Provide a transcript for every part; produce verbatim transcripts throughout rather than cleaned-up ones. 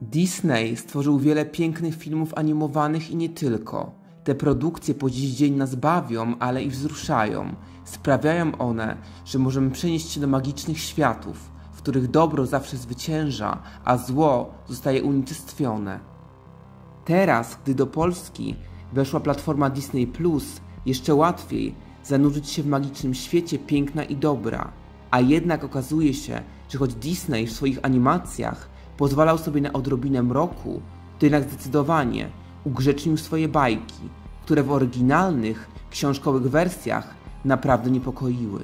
Disney stworzył wiele pięknych filmów animowanych i nie tylko. Te produkcje po dziś dzień nas bawią, ale i wzruszają. Sprawiają one, że możemy przenieść się do magicznych światów, w których dobro zawsze zwycięża, a zło zostaje unicestwione. Teraz, gdy do Polski weszła platforma Disney plus, jeszcze łatwiej zanurzyć się w magicznym świecie piękna i dobra. A jednak okazuje się, że choć Disney w swoich animacjach pozwalał sobie na odrobinę mroku, to jednak zdecydowanie ugrzecznił swoje bajki, które w oryginalnych, książkowych wersjach naprawdę niepokoiły.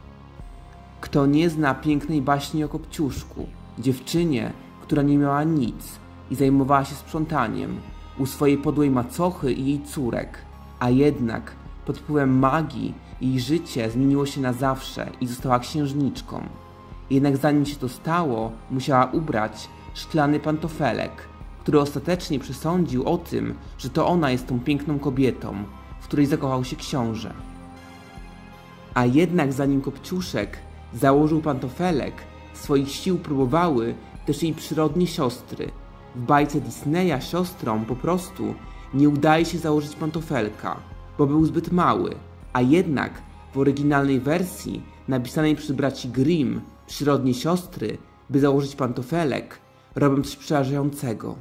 Kto nie zna pięknej baśni o Kopciuszku, dziewczynie, która nie miała nic i zajmowała się sprzątaniem u swojej podłej macochy i jej córek, a jednak pod wpływem magii jej życie zmieniło się na zawsze i została księżniczką. Jednak zanim się to stało, musiała ubrać szklany pantofelek, który ostatecznie przesądził o tym, że to ona jest tą piękną kobietą, w której zakochał się książę. A jednak zanim Kopciuszek założył pantofelek, swoich sił próbowały też jej przyrodnie siostry. W bajce Disneya siostrom po prostu nie udaje się założyć pantofelka, bo był zbyt mały, a jednak w oryginalnej wersji napisanej przez braci Grimm przyrodnie siostry, by założyć pantofelek, robią coś przerażającego.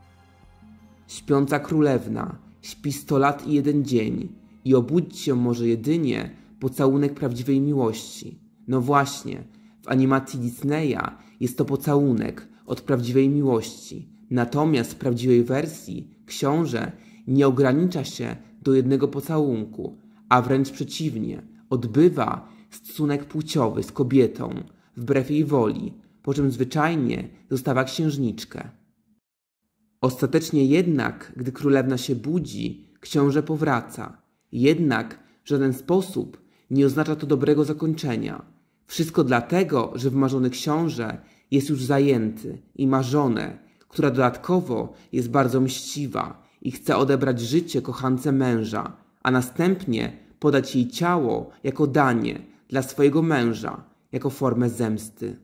Śpiąca królewna śpi sto lat i jeden dzień i obudzić się może jedynie pocałunek prawdziwej miłości. No właśnie, w animacji Disneya jest to pocałunek od prawdziwej miłości, natomiast w prawdziwej wersji książę nie ogranicza się do jednego pocałunku, a wręcz przeciwnie, odbywa stosunek płciowy z kobietą, wbrew jej woli, po czym zwyczajnie zostawia księżniczkę. Ostatecznie jednak, gdy królewna się budzi, książę powraca. Jednak w żaden sposób nie oznacza to dobrego zakończenia. Wszystko dlatego, że wymarzony książę jest już zajęty i ma żonę, która dodatkowo jest bardzo mściwa i chce odebrać życie kochance męża, a następnie podać jej ciało jako danie dla swojego męża, jako formę zemsty.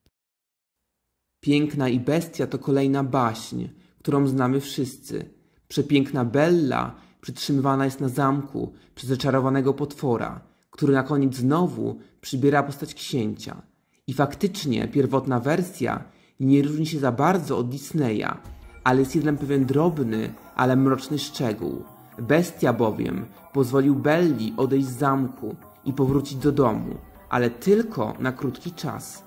Piękna i bestia to kolejna baśń, którą znamy wszyscy. Przepiękna Bella przytrzymywana jest na zamku przez zaczarowanego potwora, który na koniec znowu przybiera postać księcia. I faktycznie pierwotna wersja nie różni się za bardzo od Disneya, ale jest jeden pewien drobny, ale mroczny szczegół. Bestia bowiem pozwolił Belli odejść z zamku i powrócić do domu, ale tylko na krótki czas.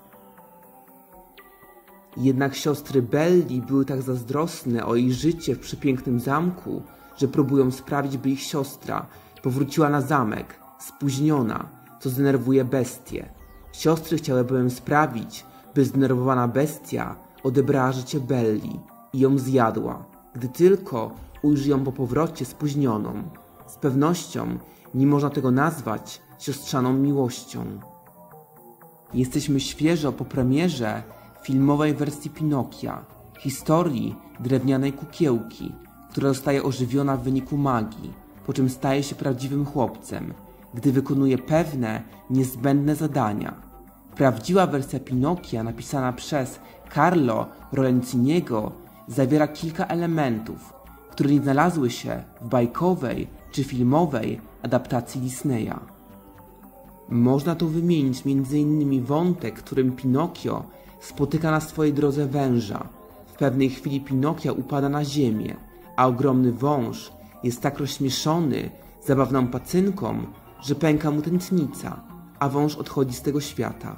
Jednak siostry Belli były tak zazdrosne o jej życie w przepięknym zamku, że próbują sprawić, by ich siostra powróciła na zamek, spóźniona, co zdenerwuje bestię. Siostry chciały bowiem sprawić, by zdenerwowana bestia odebrała życie Belli i ją zjadła, gdy tylko ujrzy ją po powrocie spóźnioną. Z pewnością nie można tego nazwać siostrzaną miłością. Jesteśmy świeżo po premierze filmowej wersji Pinokia, historii drewnianej kukiełki, która zostaje ożywiona w wyniku magii, po czym staje się prawdziwym chłopcem, gdy wykonuje pewne, niezbędne zadania. Prawdziwa wersja Pinokia, napisana przez Carlo Rolenciniego, zawiera kilka elementów, które nie znalazły się w bajkowej czy filmowej adaptacji Disneya. Można tu wymienić między innymi wątek, w którym Pinokio spotyka na swojej drodze węża. W pewnej chwili Pinokia upada na ziemię, a ogromny wąż jest tak rozśmieszony zabawną pacynką, że pęka mu tętnica, a wąż odchodzi z tego świata.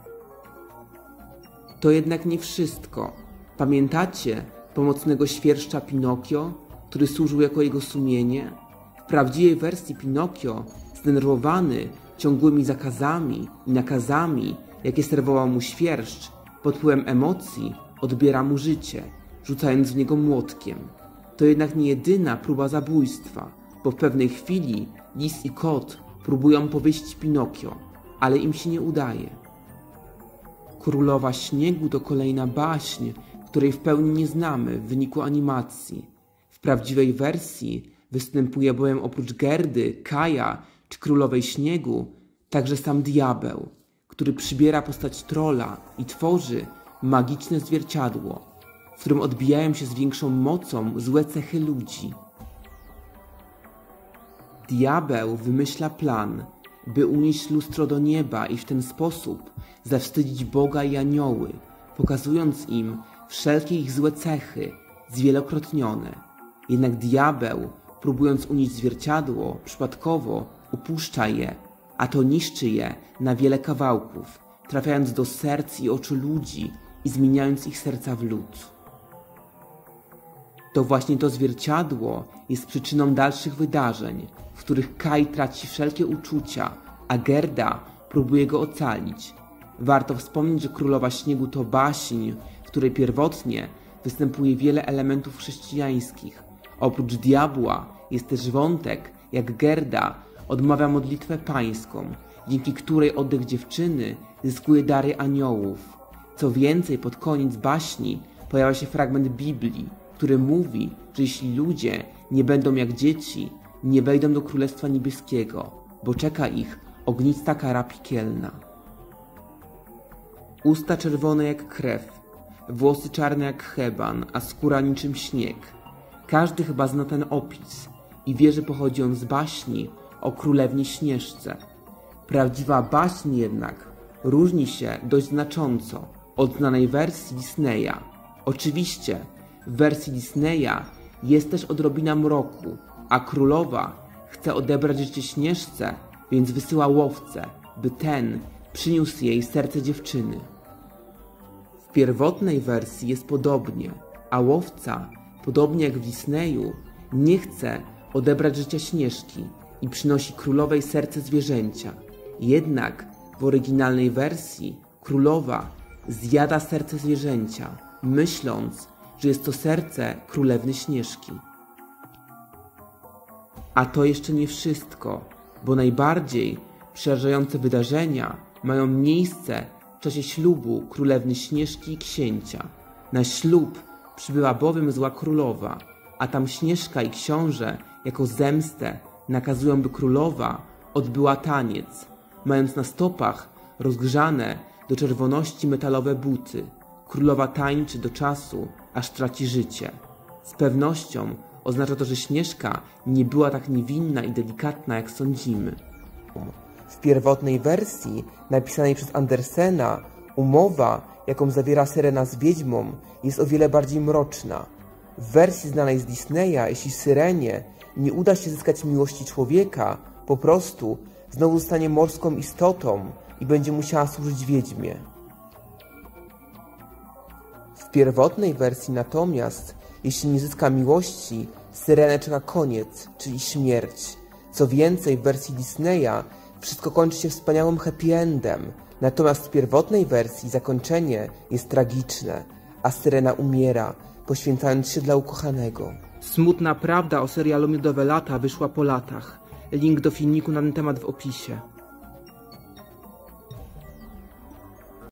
To jednak nie wszystko. Pamiętacie pomocnego świerszcza Pinokio, który służył jako jego sumienie? W prawdziwej wersji Pinokio, zdenerwowany ciągłymi zakazami i nakazami, jakie serwował mu świerszcz, pod wpływem emocji odbiera mu życie, rzucając w niego młotkiem. To jednak nie jedyna próba zabójstwa, bo w pewnej chwili lis i kot próbują powiesić Pinokio, ale im się nie udaje. Królowa Śniegu to kolejna baśń, której w pełni nie znamy w wyniku animacji. W prawdziwej wersji występuje bowiem oprócz Gerdy, Kaja czy Królowej Śniegu także sam diabeł, który przybiera postać trolla i tworzy magiczne zwierciadło. którym odbijają się z większą mocą złe cechy ludzi. Diabeł wymyśla plan, by unieść lustro do nieba i w ten sposób zawstydzić Boga i anioły, pokazując im wszelkie ich złe cechy zwielokrotnione. Jednak diabeł, próbując unieść zwierciadło, przypadkowo upuszcza je, a to niszczy je na wiele kawałków, trafiając do serc i oczu ludzi i zmieniając ich serca w lód. To właśnie to zwierciadło jest przyczyną dalszych wydarzeń, w których Kai traci wszelkie uczucia, a Gerda próbuje go ocalić. Warto wspomnieć, że Królowa Śniegu to baśń, w której pierwotnie występuje wiele elementów chrześcijańskich. Oprócz diabła jest też wątek, jak Gerda odmawia modlitwę pańską, dzięki której oddech dziewczyny zyskuje dary aniołów. Co więcej, pod koniec baśni pojawia się fragment Biblii, który mówi, że jeśli ludzie nie będą jak dzieci, nie wejdą do Królestwa Niebieskiego, bo czeka ich ognista kara piekielna. Usta czerwone jak krew, włosy czarne jak heban, a skóra niczym śnieg. Każdy chyba zna ten opis i wie, że pochodzi on z baśni o Królewnie Śnieżce. Prawdziwa baśń jednak różni się dość znacząco od znanej wersji Disneya. Oczywiście w wersji Disneya jest też odrobina mroku, a królowa chce odebrać życie Śnieżce, więc wysyła łowcę, by ten przyniósł jej serce dziewczyny. W pierwotnej wersji jest podobnie, a łowca, podobnie jak w Disneyu, nie chce odebrać życia Śnieżki i przynosi królowej serce zwierzęcia. Jednak w oryginalnej wersji królowa zjada serce zwierzęcia, myśląc, że jest to serce królewny Śnieżki. A to jeszcze nie wszystko, bo najbardziej przerażające wydarzenia mają miejsce w czasie ślubu królewny Śnieżki i księcia. Na ślub przybyła bowiem zła królowa, a tam Śnieżka i książę jako zemstę nakazują, by królowa odbyła taniec, mając na stopach rozgrzane do czerwoności metalowe buty. Królowa tańczy do czasu, aż traci życie. Z pewnością oznacza to, że Śnieżka nie była tak niewinna i delikatna, jak sądzimy. W pierwotnej wersji, napisanej przez Andersena, umowa, jaką zawiera Syrena z wiedźmą, jest o wiele bardziej mroczna. W wersji znanej z Disneya, jeśli Syrenie nie uda się zyskać miłości człowieka, po prostu znowu zostanie morską istotą i będzie musiała służyć wiedźmie. W pierwotnej wersji natomiast, jeśli nie zyska miłości, Syrenę czeka koniec, czyli śmierć. Co więcej, w wersji Disneya wszystko kończy się wspaniałym happy endem, natomiast w pierwotnej wersji zakończenie jest tragiczne, a Syrena umiera, poświęcając się dla ukochanego. Smutna prawda o serialu Miodowe Lata wyszła po latach. Link do filmiku na ten temat w opisie.